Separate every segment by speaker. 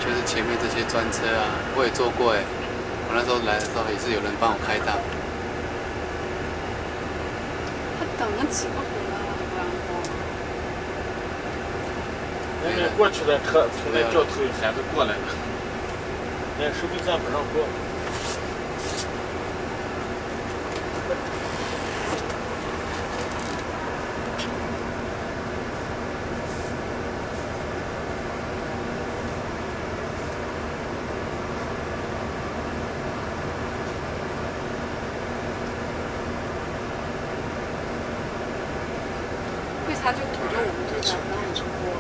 Speaker 1: 就是前面这些专车啊，我也坐过哎。我那时候来的时候也是有人帮我开道。
Speaker 2: 他等了几个回来了，不让过。
Speaker 3: 人家过去的车从那掉头还是过来了，人家收费站不让过。
Speaker 2: 为啥就堵着我们这边不让你过？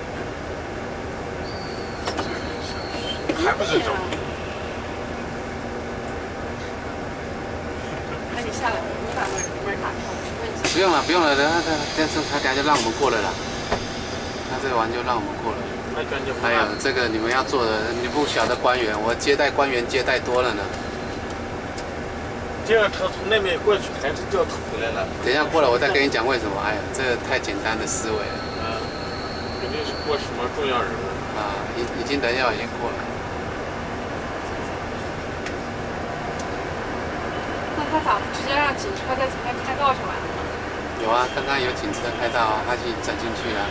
Speaker 3: 还不是走？
Speaker 2: 那你下来，你把门打开，我去问一下。
Speaker 1: 不用了，不用了，他等下就让我们过了啦。他这个完就让我们过了。还有这个你们要做的，你不晓得官员，我接待官员接待多了呢。
Speaker 3: 这辆车从那边过去还是掉头回来了。
Speaker 1: 等一下过来，我再跟你讲为什么。哎呀，这个太简单的思维了。
Speaker 3: 肯定是过什么重要人物
Speaker 1: 啊，已经人要已经过了。
Speaker 2: 那他咋不直接让警车在前面开道就完了？
Speaker 1: 有啊，刚刚有警车开道啊，他去整进去了。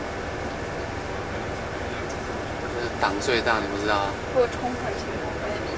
Speaker 1: 这是党最大，你不知道啊？
Speaker 2: 给我冲会儿去，我也